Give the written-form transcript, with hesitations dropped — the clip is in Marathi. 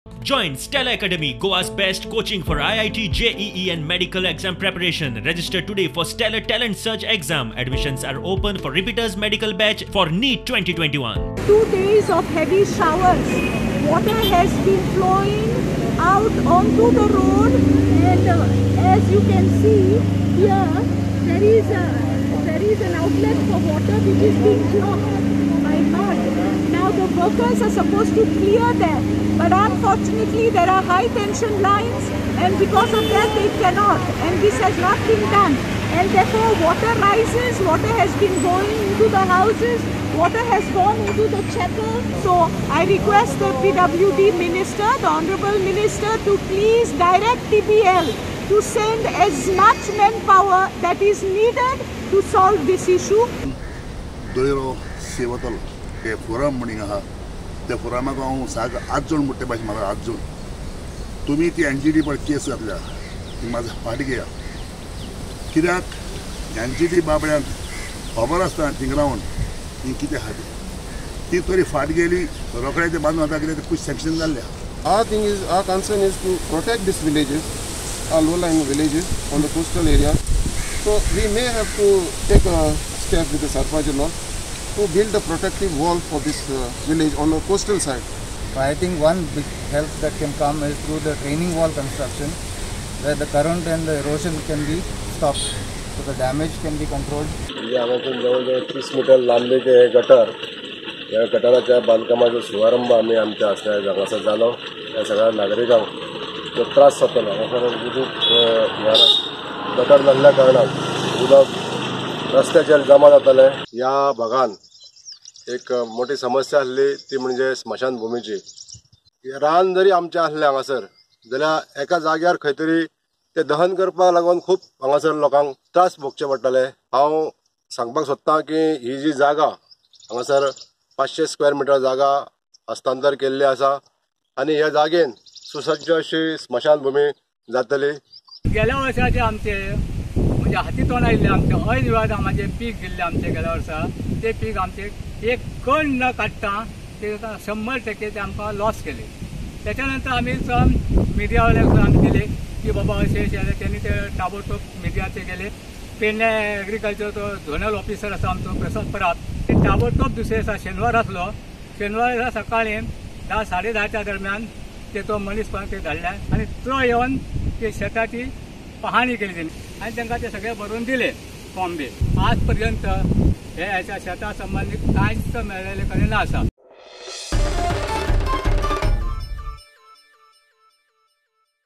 Join Stella Academy, Goa's best coaching for IIT, JEE and medical exam preparation. Register today for Stellar Talent Search exam. Admissions are open for repeaters medical batch for NEET 2021. 2 days of heavy showers. Water has been flowing out onto the road, and as you can see here, there is an outlet for water which is being blocked by mud. Now the workers are supposed to clear that, but unfortunately there are high tension lines, and because of that they cannot, and this has not been done, and therefore water rises. Water has been going into the houses, water has gone into the chapel. So I request the PWD minister, the Honorable Minister, to please direct TPL to send as much manpower that is needed to solve this issue. दोयरो सेवतल ते फोरम म्हणिंग आहा त्या फोरमाक हांव साग 8 जण मोठे भाशेन म्हाका 8 जण तुमी ती एनजीटी पर केस घातल्या ती म्हाज्या फाटी घेया कित्याक एनजीटी बाबड्यांक खबर आसता थिंग रावन ती कितें आहा ती तरी फाट गेली रोखडे ते बांदून आतां कितें कुछ सॅंक्शन जाल्ल्या. Our concern is to protect these villages, our low-lying villages on the coastal area. So we may have to take a step with the Sarpanch law to build a protective wall for this village on the coastal side. I think one big help that can come is through the training wall construction, where the current and the erosion can be stopped, so the damage can be controlled. हांगासून जवळ 30 मीटर लांबीचे हे गटर, ह्या गटाराच्या बांदकामाचो शुभारंभ आमी आमच्या हस्त्यार हांगासर जालो. ह्या सगळ्या नागरिकांक जो त्रास जातलो हांगासर उदक गटर नासल्या कारणान उदक रस्त्याचेर जमा जातले. ह्या भागात एक मोठी समस्या आसली ती म्हणजे स्मशानभुमीची. रान जरी आमचे आसले हांगासर जाल्यार एका जाग्यार खंय तरी ते दहन करपाक लागून खूब हांगासर लोकांक त्रास भोगचे पडटले. हांव सांगपाक सोदतां की ही जी जागा हांगासर 500 स्क्वेअर मिटर जागा हस्तांतर केल्ली आसा आनी ह्या जागेन सुसज्ज अशी स्मशानभूमी जातली. गेल्या वर्साचे आमचे म्हणजे हाती तोंड आयिल्ले आमचे अनिवार्य पीक दिल्ले आमचे गेल्या वर्सा ते पीक आमचे एक कण न काडटा ते 100% ते आमकां लॉस केले. त्याच्यानंतर आम्ही मिडियावाल्यांक आमी दिले की बाबा अशें त्यांनी ते ताबडतोब मिडियाचे गेले. पेडणे एग्रीकल्चर तो झोनल ऑफिसर आसा आमचो प्रसाद पराब, ते ताबडतोब दुसरे दिसा शेनवार आसलो. शेनवार सकाळी 10-10:30च्या दरम्यान ते तो मनीस ते धाडल्या आनी तो येवन ते शेताची पाहणी केली त्यांनी आणि तांकां ते सगळे भरून दिले फॉर्म बी. आज पर्यंत हे ह्याच्या शेता संबंधित कांयच मेळलेले कडेन आसा.